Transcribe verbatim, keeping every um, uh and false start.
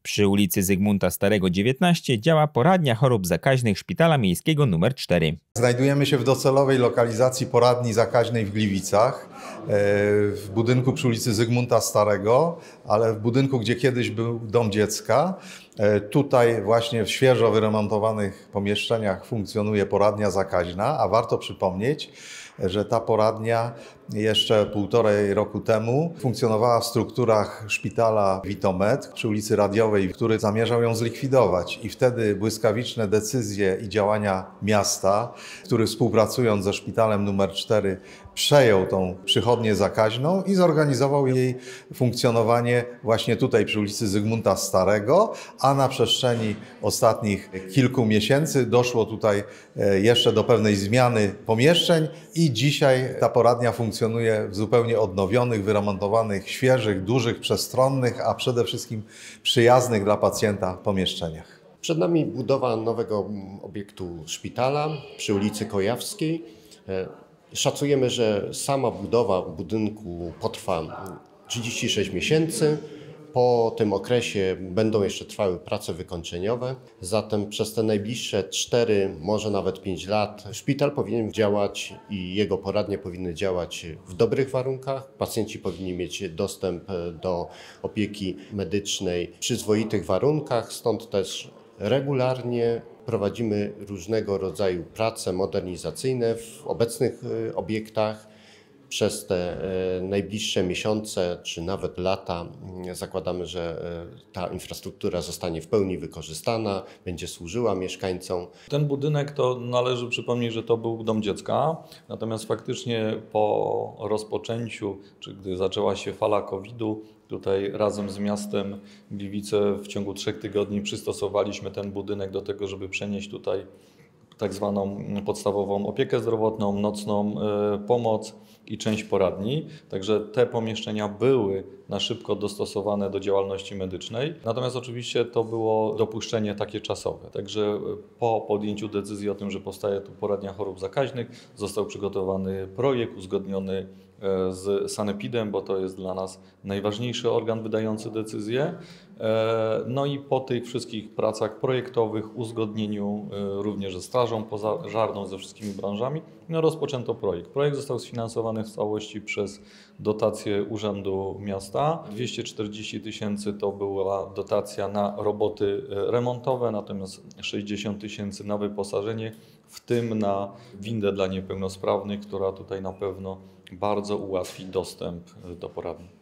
Przy ulicy Zygmunta Starego dziewiętnaście działa poradnia chorób zakaźnych Szpitala Miejskiego numer cztery. Znajdujemy się w docelowej lokalizacji poradni zakaźnej w Gliwicach, w budynku przy ulicy Zygmunta Starego, ale w budynku, gdzie kiedyś był dom dziecka. Tutaj właśnie w świeżo wyremontowanych pomieszczeniach funkcjonuje poradnia zakaźna, a warto przypomnieć, że ta poradnia jeszcze półtorej roku temu funkcjonowała w strukturach szpitala Vitomed przy ulicy Radiowej, który zamierzał ją zlikwidować. I wtedy błyskawiczne decyzje i działania miasta, który współpracując ze szpitalem numer cztery przejął tą przychodnię zakaźną i zorganizował jej funkcjonowanie właśnie tutaj przy ulicy Zygmunta Starego, a na przestrzeni ostatnich kilku miesięcy doszło tutaj jeszcze do pewnej zmiany pomieszczeń i dzisiaj ta poradnia funkcjonuje w zupełnie odnowionych, wyremontowanych, świeżych, dużych, przestronnych, a przede wszystkim przyjaznych dla pacjenta pomieszczeniach. Przed nami budowa nowego obiektu szpitala przy ulicy Kojawskiej. Szacujemy, że sama budowa budynku potrwa trzydzieści sześć miesięcy. Po tym okresie będą jeszcze trwały prace wykończeniowe, zatem przez te najbliższe cztery, może nawet pięć lat szpital powinien działać i jego poradnie powinny działać w dobrych warunkach. Pacjenci powinni mieć dostęp do opieki medycznej w przyzwoitych warunkach, stąd też regularnie prowadzimy różnego rodzaju prace modernizacyjne w obecnych obiektach. Przez te najbliższe miesiące czy nawet lata zakładamy, że ta infrastruktura zostanie w pełni wykorzystana, będzie służyła mieszkańcom. Ten budynek to należy przypomnieć, że to był dom dziecka, natomiast faktycznie po rozpoczęciu, czy gdy zaczęła się fala kowida, tutaj razem z miastem Gliwice w ciągu trzech tygodni przystosowaliśmy ten budynek do tego, żeby przenieść tutaj tak zwaną podstawową opiekę zdrowotną, nocną pomoc i część poradni. Także te pomieszczenia były na szybko dostosowane do działalności medycznej. Natomiast oczywiście to było dopuszczenie takie czasowe. Także po podjęciu decyzji o tym, że powstaje tu poradnia chorób zakaźnych, został przygotowany projekt uzgodniony z sanepidem, bo to jest dla nas najważniejszy organ wydający decyzje. No i po tych wszystkich pracach projektowych, uzgodnieniu również ze strażą pożarną, ze wszystkimi branżami, no rozpoczęto projekt. Projekt został sfinansowany w całości przez dotację Urzędu Miasta. dwieście czterdzieści tysięcy to była dotacja na roboty remontowe, natomiast sześćdziesiąt tysięcy na wyposażenie, w tym na windę dla niepełnosprawnych, która tutaj na pewno bardzo ułatwi dostęp do poradni.